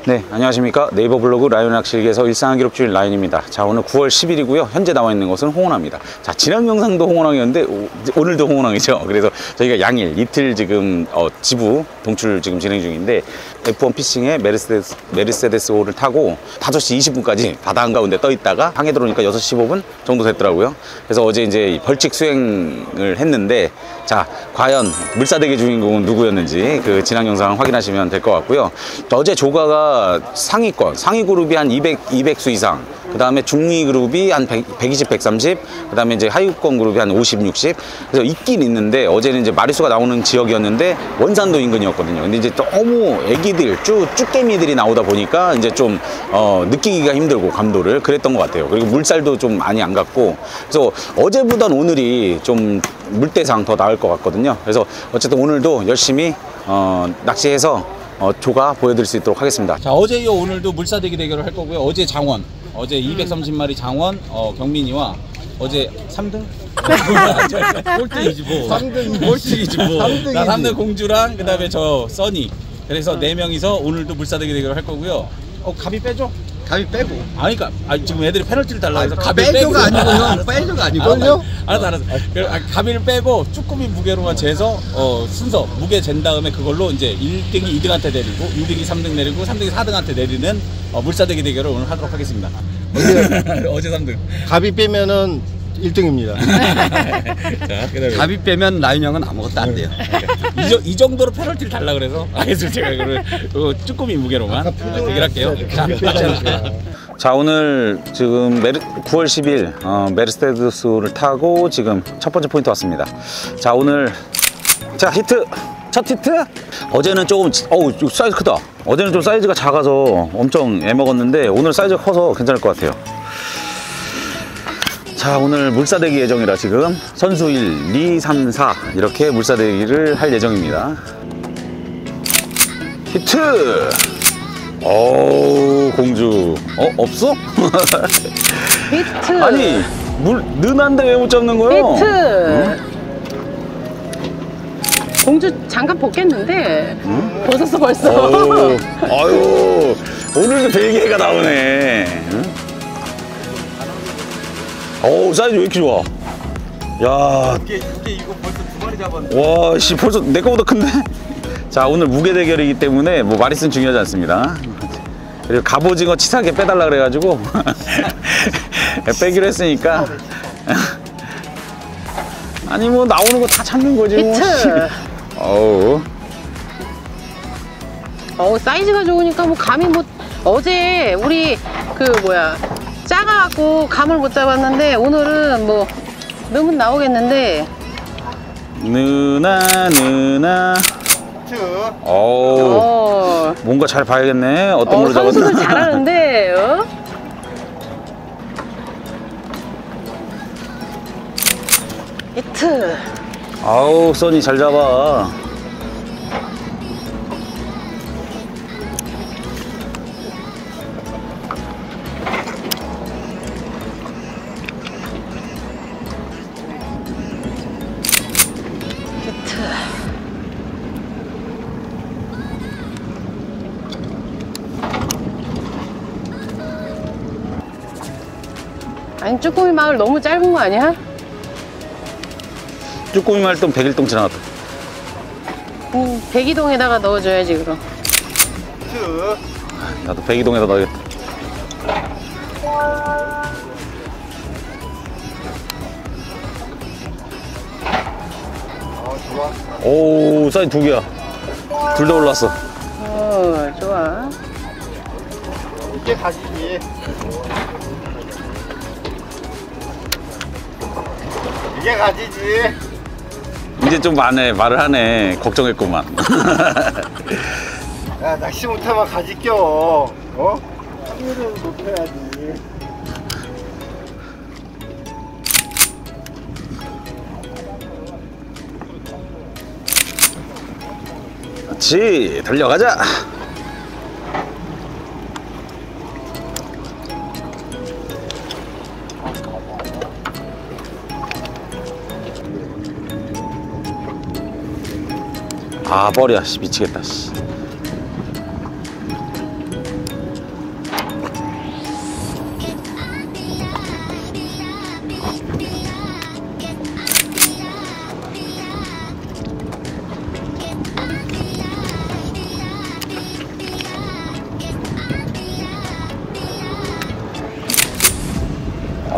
네, 안녕하십니까. 네이버 블로그 라이온 낚시기에서 일상한 기록 중인 라이온입니다. 자, 오늘 9월 10일이고요. 현재 나와 있는 곳은 홍원항입니다. 자, 지난 영상도 홍원항이었는데 오늘도 홍원항이죠. 그래서 저희가 양일 이틀 지금 지부 동출 지금 진행 중인데 F1 피싱에 메르세데스 호를 타고 5시 20분까지 바다 한가운데 떠 있다가 항해 들어오니까 6시 15분 정도 됐더라고요. 그래서 어제 이제 벌칙 수행을 했는데, 자, 과연 물사대기 주인공은 누구였는지 그 지난 영상 확인하시면 될 것 같고요. 어제 조가가 상위권, 상위 그룹이 한 200수 이상, 그 다음에 중위 그룹이 한 120, 130, 그 다음에 이제 하위권 그룹이 한 50, 60. 그래서 있긴 있는데 어제는 이제 마리수가 나오는 지역이었는데 원산도 인근이었거든요. 근데 이제 너무 애기들, 쭈깨미들이 나오다 보니까 이제 좀 느끼기가 힘들고 감도를 그랬던 것 같아요. 그리고 물살도 좀 많이 안 갔고, 그래서 어제보단 오늘이 좀 물대상 더 나을 것 같거든요. 그래서 어쨌든 오늘도 열심히 낚시해서 조가 보여드릴 수 있도록 하겠습니다. 자, 어제 이어 오늘도 물사대기 대결을 할 거고요. 어제 장원, 어제 230마리 장원 경민이와 어제 3등? 꼴등이지 뭐. 3등 꼴등이지 뭐. 나 3등 공주랑 그 다음에 저 써니. 그래서 4명이서 오늘도 물사대기 대결을 할 거고요. 가비 빼줘? 가비 빼고. 그러니까 지금 애들이 페널티를 달라고 해서 가비 빼줘가 아니고 형, 빼줘가 아니고. 알았어. 가비를 빼고 쭈꾸미 무게로만 재서 순서 무게 잰 다음에 그걸로 이제 1등이 2등한테 내리고 2등이 3등 내리고 3등이 4등한테 내리는 물사대기 대결을 오늘 하도록 하겠습니다. 어제 3등. 가비 빼면은 1등입니다. 자, 가비 빼면 라이온 형은 아무것도 안 돼요. 이 정도로 페널티를 달라 그래서 알겠습니다. 제가 이거를 쭈꾸미 무게로만 대결할게요. 자, 오늘 지금 9월 10일 메르세데스를 타고 지금 첫 번째 포인트 왔습니다. 자, 오늘 자 히트, 첫 히트. 어제는 조금 사이즈 크다. 어제는 좀 사이즈가 작아서 엄청 애먹었는데 오늘 사이즈가 커서 괜찮을 것 같아요. 자, 오늘 물사대기 예정이라 지금 선수 1, 2, 3, 4 이렇게 물사대기를 할 예정입니다. 히트! 공주. 없어? 히트! 아니, 는한데 왜 못 잡는 거예요? 히트! 응? 공주 장갑 벗겠는데? 응? 벗었어 벌써. 아유, 오늘도 벨기에가 나오네. 응? 사이즈 왜 이렇게 좋아? 야, 이게 이거 벌써 2마리 잡았는데. 와, 씨, 벌써 내 거보다 큰데? 자, 오늘 무게 대결이기 때문에 뭐 마리수는 중요하지 않습니다. 그리고 갑오징어 치사하게 빼달라 그래가지고 빼기로 했으니까. 아니 뭐 나오는 거 다 잡는 거지 뭐. 히트! 사이즈가 좋으니까 뭐 감이 뭐 어제 우리 작아갖고 감을 못 잡았는데 오늘은 뭐 넣으면 나오겠는데. 느나. 뭔가 잘 봐야겠네. 어떤 걸로 잡았나. 선수들 잘하는데. 히트. 써니 잘 잡아. 아니, 쭈꾸미 마을 너무 짧은 거 아니야? 쭈꾸미 말동 101동 지나갔다. 백이동에다가 넣어줘야지 그럼. 나도 백이동에다 넣어야겠다. 오, 사이즈 2개야. 둘 다 올랐어. 좋아. 이게 가지지. 이게 가지지. 이제 좀 말을 하네. 걱정했구만. 야, 낚시 못하면 가지 껴. 확률은 높여야지. 그렇지, 달려가자. 뻘이야. 미치겠다.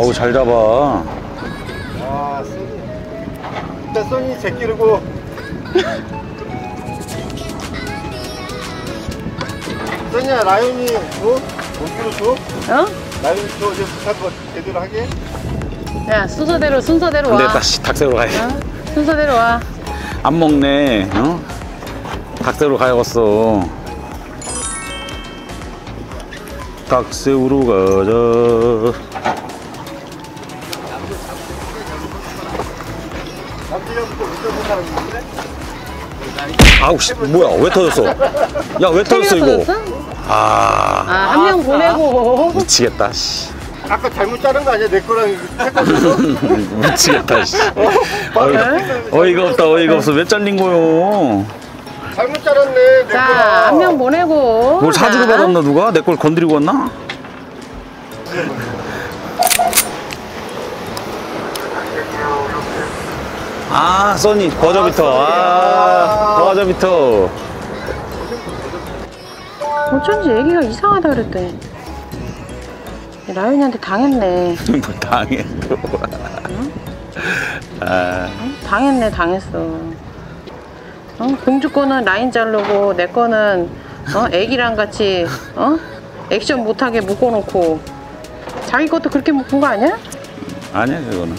아우, 잘 잡아. 아, 써니. 일단 써니 제끼르고. 써니야, 라이온이 줘? 어디로 줘? 어? 라이온이 줘. 이제 부탁 제대로 하게. 야, 순서대로 근데 와. 다시 닭새우로 가야지. 어? 순서대로 와. 안 먹네. 어? 닭새우로 가야겠어. 닭새우로 가자. 남자부터 웃겨본 사람이 있는데? 아우, 씨, 뭐야? 왜 터졌어? 야, 왜 터졌어, 이거? 아, 한 명 보내고. 미치겠다, 씨. 아까 잘못 자른 거 아니야? 내 거랑 헷갈려서? 미치겠다, 씨. 어이가 없다, 어이가 없어. 왜 잘린 거요? 잘못 자랐네, 내 자, 거랑. 한 명 보내고. 뭘 사주로 자. 받았나, 누가? 내 걸 건드리고 왔나? 아, 써니, 버저비터. 버저비터. 어쩐지 애기가 이상하다 그랬더니 라윤이한테 당했네. 뭐 당해. 아, 당했어. 공주 거는 라인 자르고 내 거는 애기랑 같이 액션 못하게 묶어놓고 자기 것도 그렇게 묶은 거 아니야? 아니야, 그거는.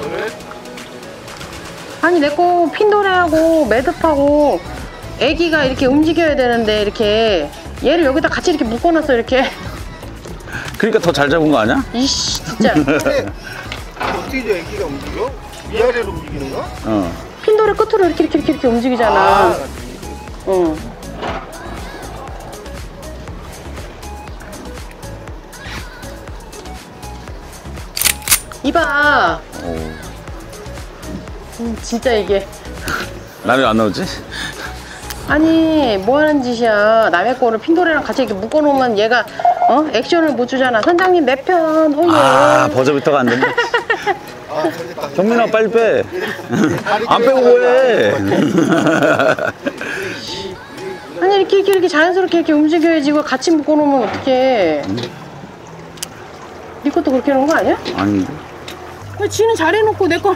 아니 내 거 핀도레하고 매듭하고 애기가 이렇게 움직여야 되는데 이렇게 얘를 여기다 같이 이렇게 묶어놨어 이렇게. 그러니까 더 잘 잡은 거 아니야? 이씨 진짜. 근데 어떻게 저 애기가 움직여? 위아래로 움직이는 거? 어. 핀도레 끝으로 이렇게 움직이잖아. 아, 응. 이봐. 진짜 이게. 라면 안 나오지? 아니 뭐 하는 짓이야. 남의 거를 핀도레랑 같이 이렇게 묶어놓으면 얘가 액션을 못 주잖아. 선장님 내 편 호예. 아, 버저비터가 안 된다. 됐다. 경민아, 빨리 빼. 안 빼고 뭐해? 아니 이렇게 자연스럽게 이렇게 움직여야지. 이걸 같이 묶어놓으면 어떡해. 네 것도 그렇게 해놓은 거 아니야? 아닌데. 왜 지는 잘해놓고 내 거.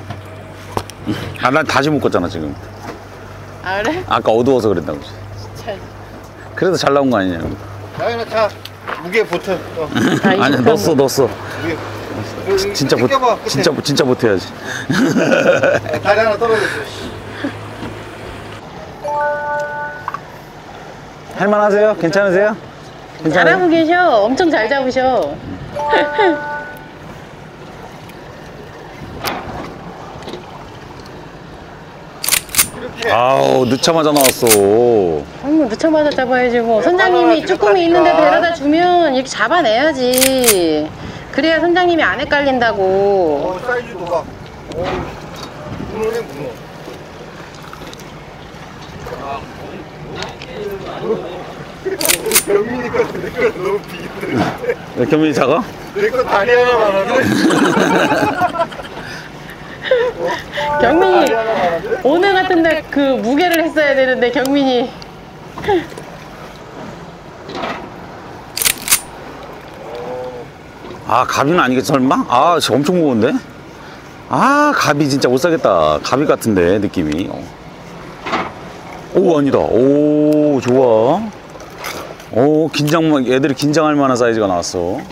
아, 난 다시 묶었잖아, 지금. 아 그래? 아까 어두워서 그랬다고. 잘. 그래도 잘 나온 거 아니냐고. 라이온아, 자, 무게 보태. 아, 이거 아니야, 넣었어. 무게. 진짜 못, 껴봐, 끝에. 진짜 못해야지. 다리 하나 떨어졌어. 할만하세요? 괜찮으세요? 잘하고 계셔. 엄청 잘 잡으셔. 아우, 늦자마자 나왔어. 늦자마자 잡아야지 뭐. 선장님이 쭈꾸미 있는데 데려다 주면 이렇게 잡아내야지. 그래야 선장님이 안 헷갈린다고. 사이즈도 봐. 문어네, 문어. 경민이 거 내 거 너무 비긴데. 왜 경민이 작아? 내 거 다리 하나만 하네. 경민이 다리 하나만 하네. 오늘 같은데 그 무게를 했어야 되는데 경민이. 아, 가비는 아니겠지, 설마? 아, 진짜 엄청 무거운데? 아, 가비 진짜 못 사겠다. 가비 같은데, 느낌이. 오, 아니다. 오, 좋아. 오, 애들이 긴장할 만한 사이즈가 나왔어.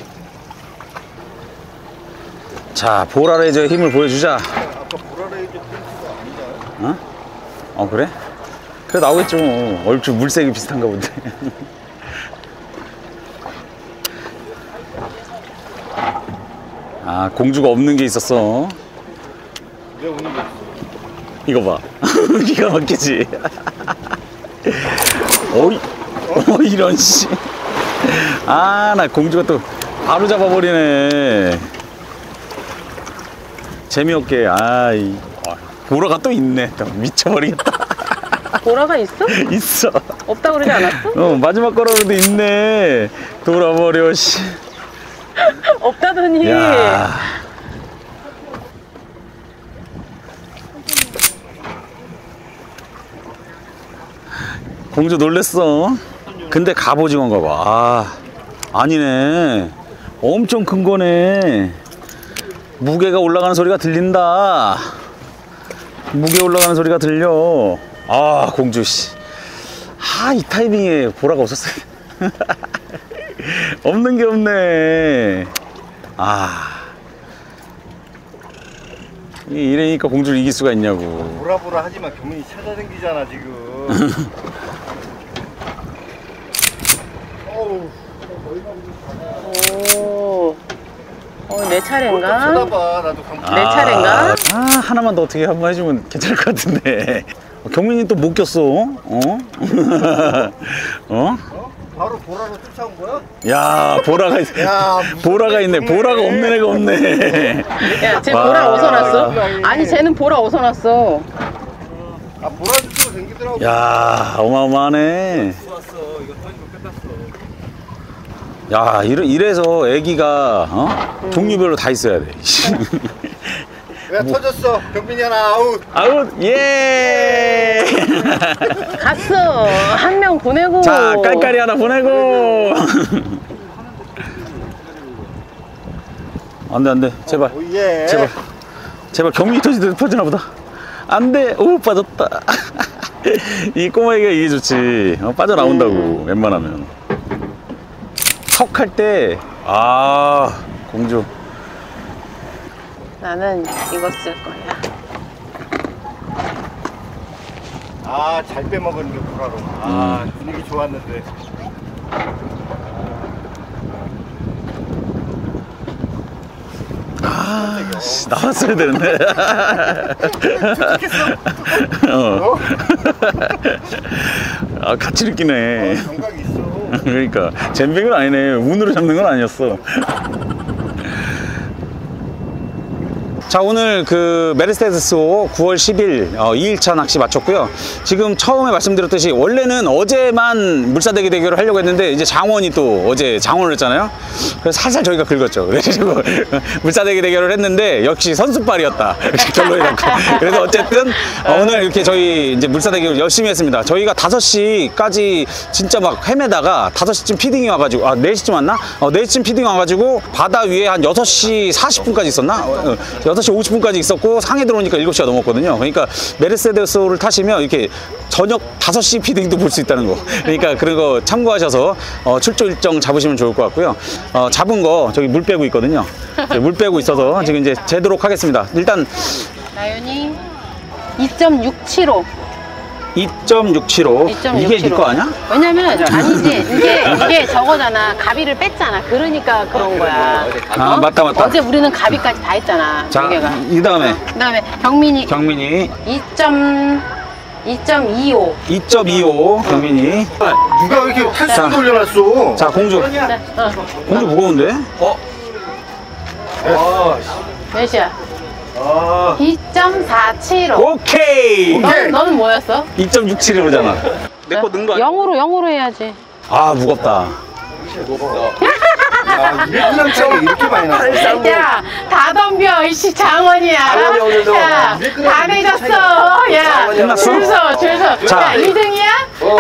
자, 보라레이저의 힘을 보여주자. 아까 보라레이저 펜스가 아니잖아. 그래? 그래, 나오겠죠, 뭐. 얼추 물색이 비슷한가 본데. 아, 공주가 없는 게 있었어. 내가 오는 거 이거 봐. 기가 막히지. 어이, 이런 씨. 아, 나 공주가 또 바로 잡아버리네. 재미없게. 아이, 보라가 또 있네. 또 미쳐버리겠다. 보라가 있어? 있어. 없다 그러지 않았어? 마지막 거라도 있네. 돌아버려, 씨. 없다더니. 야. 공주 놀랬어. 근데 갑오징어인가 봐. 아, 아니네. 엄청 큰 거네. 무게가 올라가는 소리가 들린다. 무게 올라가는 소리가 들려. 아, 공주 씨. 아, 이 타이밍에 보라가 없었어요. 없는 게 없네. 아. 이러니까 공주를 이길 수가 있냐고. 보라보라 하지만 경민이 찾아다니잖아 지금. 어우. 오. 내 차례인가? 쳐다봐 나도 감. 내 차례인가? 아, 하나만 더 어떻게 한번 해주면 괜찮을 것 같은데. 경민이 또 못 꼈어. 어? 어? 바로 보라로 쫓아온 거야? 야, 보라가 있, 야, 보라가 있네. 보라가 없는 애가 없네. 야, 쟤 와. 보라 어디서 났어? 아니, 쟤는 보라 어디서 났어? 아 보라도 좀 생기더라고. 야, 어마어마하네. 좋았어. 이거 터지면 끝났어. 야, 이래서 애기가 종류별로 다 있어야 돼. 왜 터졌어? 경민이 하나 아웃. 아웃, 예! 갔어. 한 명 보내고. 자, 깔깔이 하나 보내고. 안 돼, 안 돼. 제발. 오예. 제발. 제발 경민이 터지나 보다. 안 돼. 오, 빠졌다. 이 꼬마애가 이게 좋지. 빠져나온다고, 웬만하면. 턱 할 때, 아, 공주. 나는 이거 쓸 거야. 아 잘 빼먹었는데 보라로. 아 분위기 좋았는데. 아, 씨, 나왔어야 되는데. 어. 아, 같이 느끼네. 감각이 있어. 그러니까 잼뱅은 아니네. 운으로 잡는 건 아니었어. 자, 오늘 그 메르세데스호 9월 10일 2일차 낚시 마쳤고요. 지금 처음에 말씀드렸듯이 원래는 어제만 물사대기 대결을 하려고 했는데 이제 장원이 또 어제 장원을 했잖아요. 그래서 살살 저희가 긁었죠. 그래가지고 물사대기 대결을 했는데 역시 선수발이었다. 이렇게 결론이 났고. 그래서 어쨌든 오늘 이렇게 저희 이제 물사대기를 열심히 했습니다. 저희가 5시까지 진짜 막 헤매다가 5시쯤 피딩이 와가지고 4시쯤 왔나? 4시쯤 피딩 와가지고 바다 위에 한 6시 40분까지 있었나? 6시 50분까지 있었고 상해 들어오니까 7시가 넘었거든요. 그러니까 메르세데스호를 타시면 이렇게 저녁 5시 피딩도 볼 수 있다는 거. 그러니까 그런 거 참고하셔서 출조 일정 잡으시면 좋을 것 같고요. 잡은 거 저기 물 빼고 있거든요. 물 빼고 있어서 지금 이제 재도록 하겠습니다. 일단 나연이 2.675. 2.675. 이게 네 거 아니야? 왜냐면 아니지. 이게 저거잖아. 가비를 뺐잖아. 그러니까 그런 거야. 아, 맞다. 어제 우리는 가비까지 다 했잖아. 자, 무게가. 이 다음에 그다음에 경민이 2.25. 2.25 경민이. 누가 왜 이렇게 탈수 돌려놨어? 자, 공주. 공주 무거운데? 몇이야? 아 2.475. 오케이. 너는 뭐였어? 2.675잖아. 내 거 넣은 거 아니야? 0으로 해야지. 아, 무겁다. 그냥 차이 이렇게 많이 나. 야, 다 덤벼. 이씨 장원이야. 야, 다 내줬어. 야, 끝났어? 줄 서. 자. 야, 2등이야?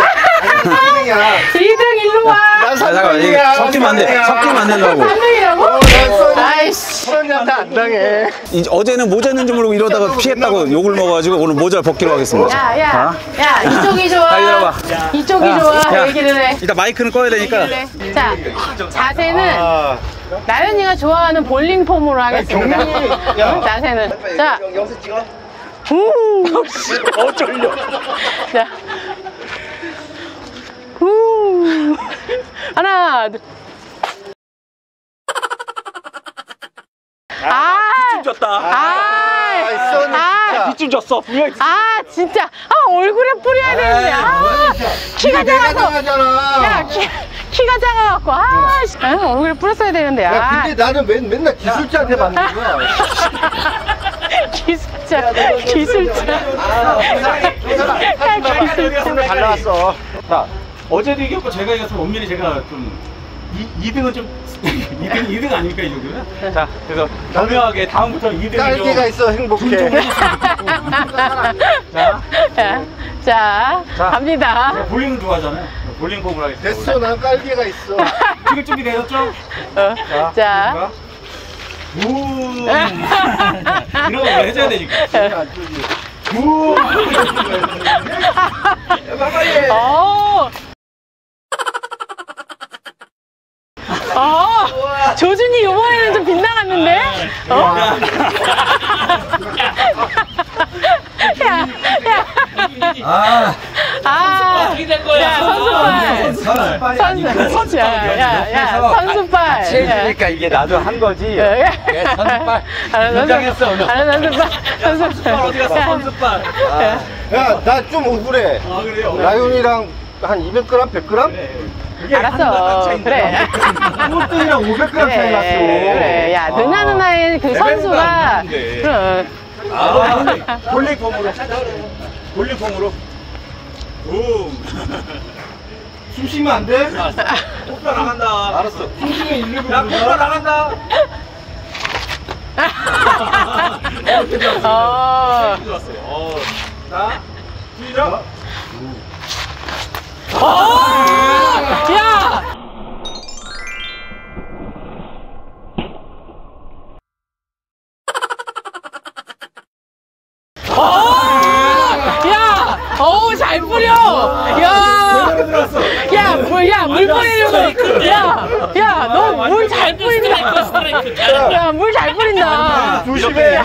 2등 일로 와. 잠깐만, 이거 섞이면 안 돼. 섞이면 안 된다고. 3등이라고? 아이씨. 서른이한테 안 당해. 어제는 모자였는지 모르고 이러다가 피했다고 욕을 먹어가지고 오늘 모자를 벗기로 하겠습니다. 야, 이쪽이 좋아. 아, 이리 와봐. 이쪽이 야, 좋아. 야. 얘기를 해. 일단 마이크는 꺼야 되니까. 자, 자세는 아 나연이가 좋아하는 볼링 폼으로 하겠습니다. 경민이, 야. 자세는. 자, 영상 찍어. 어쩔려. 자. 하나, 둘. 빗좀 줬다. 빗좀 줬어. 분명히. 진짜. 얼굴에 뿌려야 되는데. 키가 작아서. 하잖아. 야, 키가 작아갖고. 얼굴에 뿌렸어야 되는데. 야, 근데 나는 맨날 기술자한테 받는 거야. 기술자. 잘 나왔어. 자, 어제도 이겼고 제가 이겨서 엄밀히 제가 좀 2등은 좀 2등 아닙니까 이 정도면? 자, 그래서 교묘하게 다음부터는 2등이 딸기가 있어 행복해. 자, 갑니다. 볼링을 좋아하잖아요. 볼링 폼을 하겠습니다. 됐어, 난 깔개가 있어. 지금 준비되셨죠? 자, 이런 거 해줘야 되니까. 안 뜨지. 우! 조준이 이번에는 좀 빗나갔는데? 어떻게 된 거야? 선수빨. 그러니까 이게 나도 한 거지. 선수빨. 긴장했어 오늘. 선수빨 어디 갔어? 선수빨. 야, 나 좀 억울해. 라이온이랑 한 200g, 100g? 알았어. 그래. 꼴등이랑 500g 차이 났어. 그래. 야, 누나의 그 선수가. 그럼. 볼링폼으로. 볼링폼으로. 숨 쉬면 안 돼? 오빠 나간다. 알았어. 숨 쉬면 119. 야, 오빠 나간다. 자, 시작. 야! 야! 어우, 잘 뿌려! 야, 물 뿌리려고. 야, 너 물 잘 뿌린다. 야, 물 잘 뿌린다. 조심해.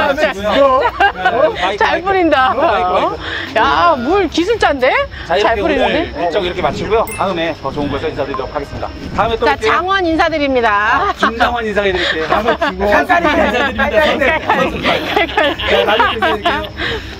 잘 뿌린다. 야, 물 기술자인데? 잘 뿌리는데? 일정 이렇게 마치고요. 다음에 더 좋은 곳에서 인사드리도록 하겠습니다. 다음에 또 자, 올게요. 장원 인사드립니다. 김장원 인사해드릴게요. 한번 주고. 인사드립니다. 나중에 인사드릴게요.